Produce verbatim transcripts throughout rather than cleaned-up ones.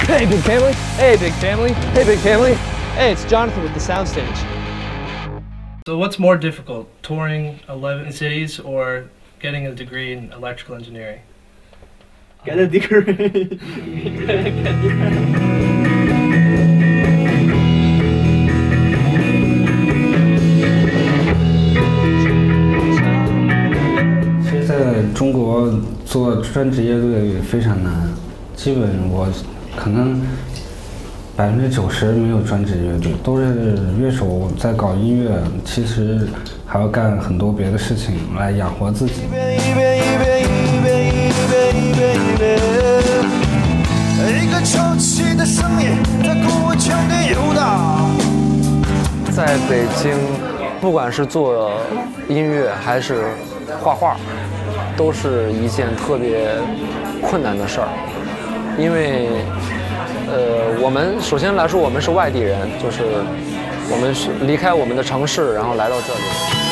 Hey, big family. Hey, big family. Hey, big family. Hey, it's Jonathan with the Soundstage. So what's more difficult, touring eleven cities or getting a degree in electrical engineering? Get a degree. Get a degree. 在中国做专职乐队非常难，基本我可能百分之九十没有专职乐队，都是乐手在搞音乐，其实还要干很多别的事情来养活自己。 一个抽泣的声音在鼓腔里游荡。 在北京，不管是做音乐还是画画，都是一件特别困难的事儿，因为，呃，我们首先来说，我们是外地人，就是我们是离开我们的城市，然后来到这里。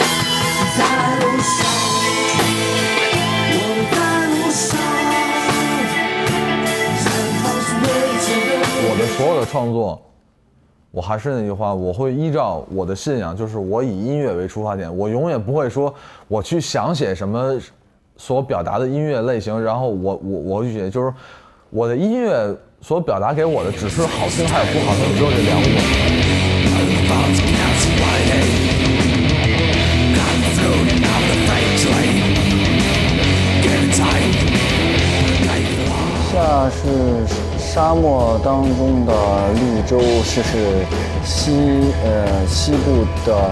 我的所有的创作，我还是那句话，我会依照我的信仰，就是我以音乐为出发点，我永远不会说我去想写什么所表达的音乐类型，然后我我我去写，就是我的音乐所表达给我的只是好听还有不好听，只有这两种。 下是沙漠当中的绿洲，是是西呃西部的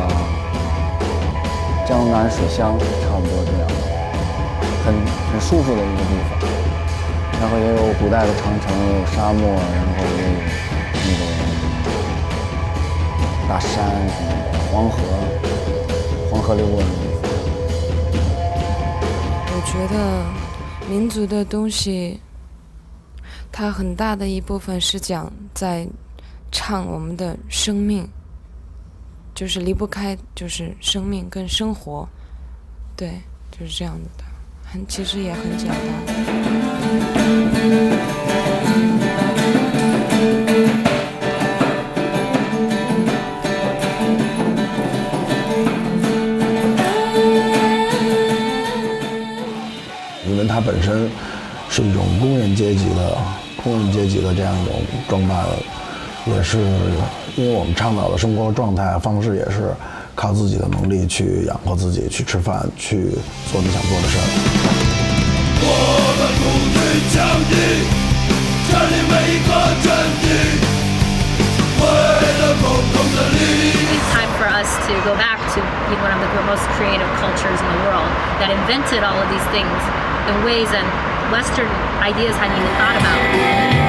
江南水乡，差不多这样，很很舒服的一个地方。然后也有古代的长城，也有沙漠，然后也有那种大山什么的，黄河，黄河流过的地方。 我觉得民族的东西，它很大的一部分是讲在唱我们的生命，就是离不开就是生命跟生活，对，就是这样的，很其实也很简单。 因为它本身是一种工人阶级的工人阶级的这样一种状态，也是因为我们倡导的生活状态方式也是靠自己的能力去养活自己，去吃饭，去做你想做的事儿。 我们不惧强敌，占领每一个阵地，为了共同的利益。 It's time for us to go back to being one of the most creative cultures in the world that invented all of these things in ways that Western ideas hadn't even thought about.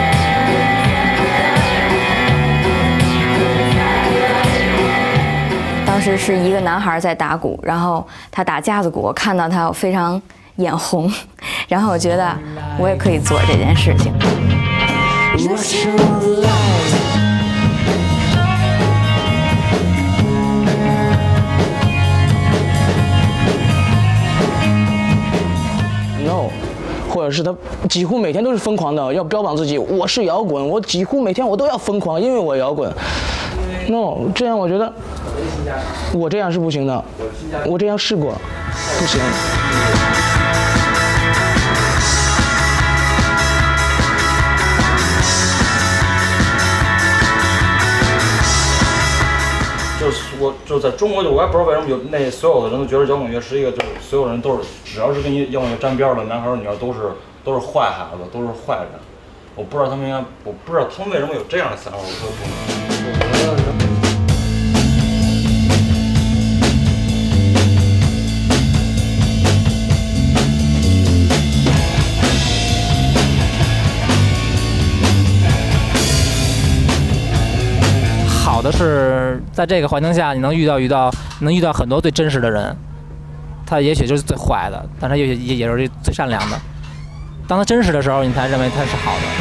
当时是一个男孩在打鼓，然后他打架子鼓，我看到他我非常眼红，然后我觉得我也可以做这件事情。 No， 或者是他几乎每天都是疯狂的要标榜自己，我是摇滚，我几乎每天我都要疯狂，因为我摇滚。No， 这样我觉得我这样是不行的，我这样试过，不行。 就是我就在中国，就我也不知道为什么有那所有的人都觉得摇滚乐是一个，就是所有人都是只要是跟摇滚乐沾边的男孩女孩都是都是坏孩子，都是坏人。我不知道他们应该，我不知道他们为什么有这样的想法，我特别不明白。 好的是在这个环境下，你能遇到遇到能遇到很多最真实的人，他也许就是最坏的，但他也许也是最善良的。当他真实的时候，你才认为他是好的。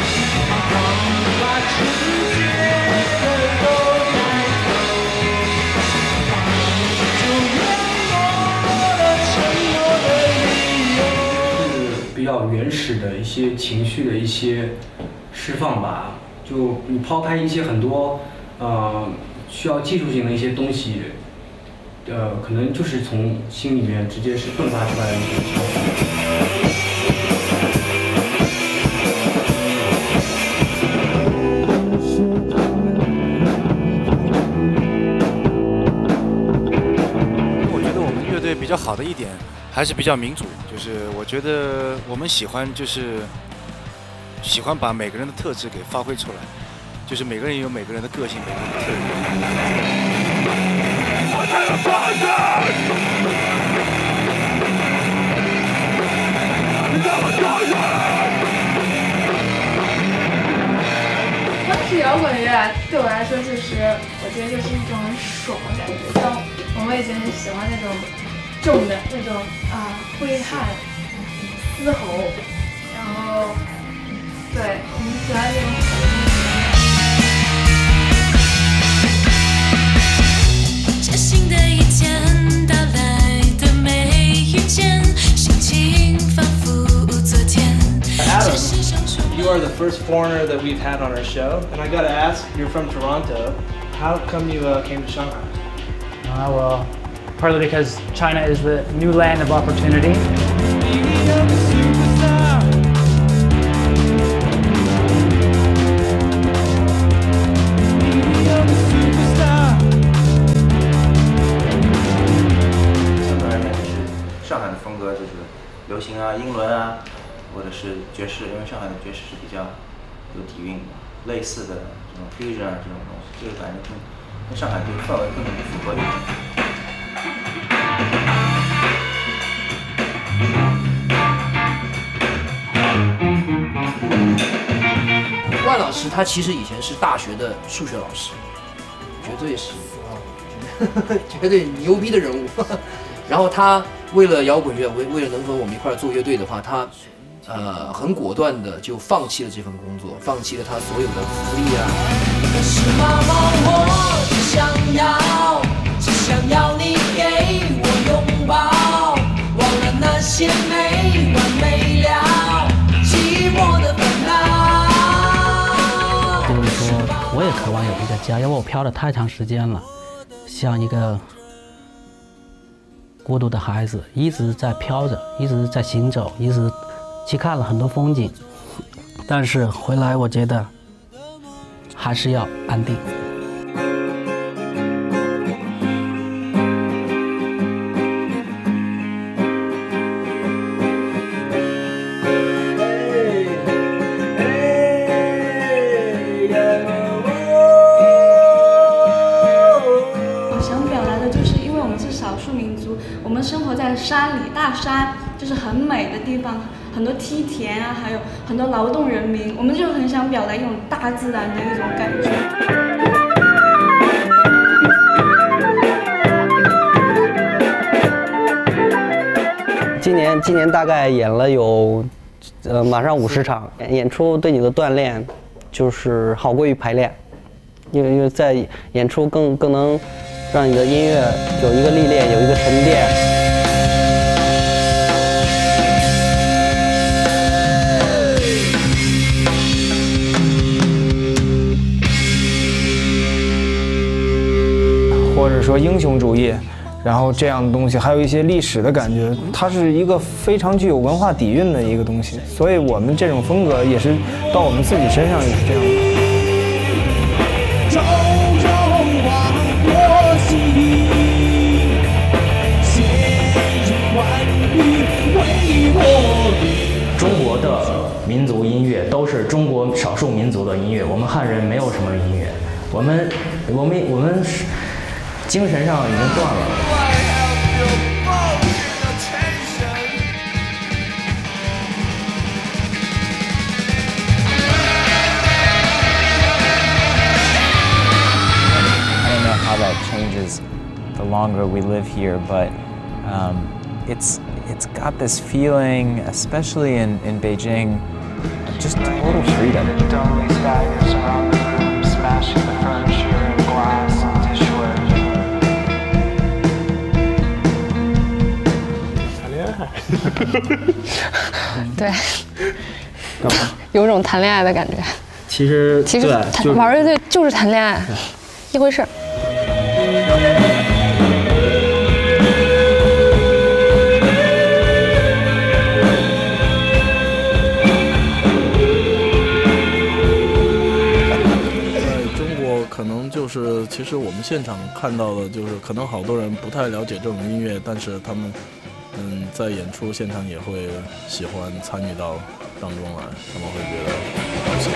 是比较原始的一些情绪的一些释放吧，就你抛开一些很多呃需要技术性的一些东西，呃，可能就是从心里面直接是迸发出来的一些想法。 比较好的一点还是比较民主，就是我觉得我们喜欢就是喜欢把每个人的特质给发挥出来，就是每个人有每个人的个性，每个人的特当时摇滚乐对我来说，就是我觉得就是一种很爽的感觉，像我们以前很喜欢那种。重的那种啊，挥汗、嘶吼，然后对我们喜欢这种。这新的一天到来的没遇见，心情仿佛昨天。 Adam, you are the first foreigner that we've had on our show, and I gotta ask, you're from Toronto. How come you uh, came to Shanghai? Uh, well. Partly because China is the new land of opportunity. Shanghai 的风格就是流行啊、英伦啊，或者是爵士，因为上海的爵士是比较有底蕴的，类似的这种 fusion 啊这种东西，就是感觉跟跟上海这个氛围更符合一点。 万老师他其实以前是大学的数学老师，绝对是啊，绝对牛逼的人物。然后他为了摇滚乐，为为了能和我们一块儿做乐队的话，他呃很果断的就放弃了这份工作，放弃了他所有的福利啊。可是妈妈，我只想要，只想要你给我拥抱，忘了那些没完没了寂寞的烦恼。 就是说，我也渴望有一个家，因为我飘了太长时间了，像一个孤独的孩子，一直在飘着，一直在行走，一直去看了很多风景，但是回来我觉得还是要安定。 我们生活在山里，大山就是很美的地方，很多梯田啊，还有很多劳动人民，我们就很想表达一种大自然的那种感觉。 今年今年大概演了有，呃，马上五十场演出，对你的锻炼就是好过于排练，因为因为在演出更更能让你的音乐有一个历练，有一个沉淀。 或者说英雄主义，然后这样的东西，还有一些历史的感觉，它是一个非常具有文化底蕴的一个东西。所以我们这种风格也是到我们自己身上也是这样的。 中国的民族音乐都是中国少数民族的音乐，我们汉人没有什么音乐，我们我们我们精神上已经断了。 I don't know how that changes the longer we live here, but um, it's it's got this feeling, especially in, in Beijing, of just total freedom. Smashing the furniture and glass and dishware. 谈恋爱。 对，有种谈恋爱的感觉。 其实其实对， 谈就是玩乐队就是谈恋爱，一回事儿。 可能就是，其实我们现场看到的，就是可能好多人不太了解这种音乐，但是他们，嗯，在演出现场也会喜欢参与到当中来，他们会觉得高兴。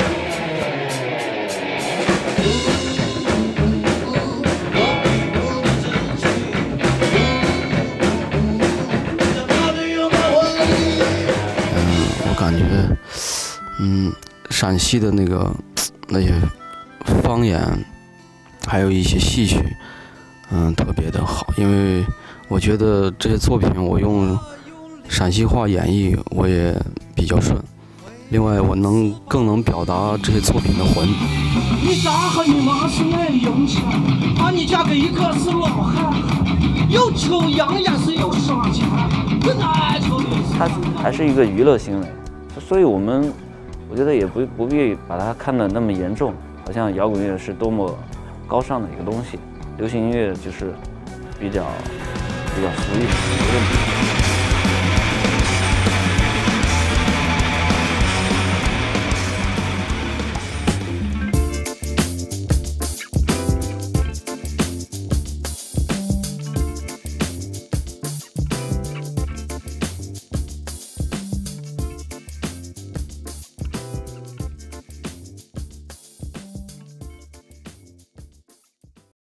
嗯，我感觉，嗯，陕西的那个那些方言。还有一些戏曲，嗯，特别的好，因为我觉得这些作品我用陕西话演绎我也比较顺。另外，我能更能表达这些作品的魂。 你咋和你妈是爱有钱，把你嫁给一个是老汉，又抽洋也是有耍钱，不难抽的。 它还是一个娱乐行为，所以我们我觉得也不不必把它看得那么严重，好像摇滚乐是多么高尚的一个东西，流行音乐就是比较比较俗一点，没问题。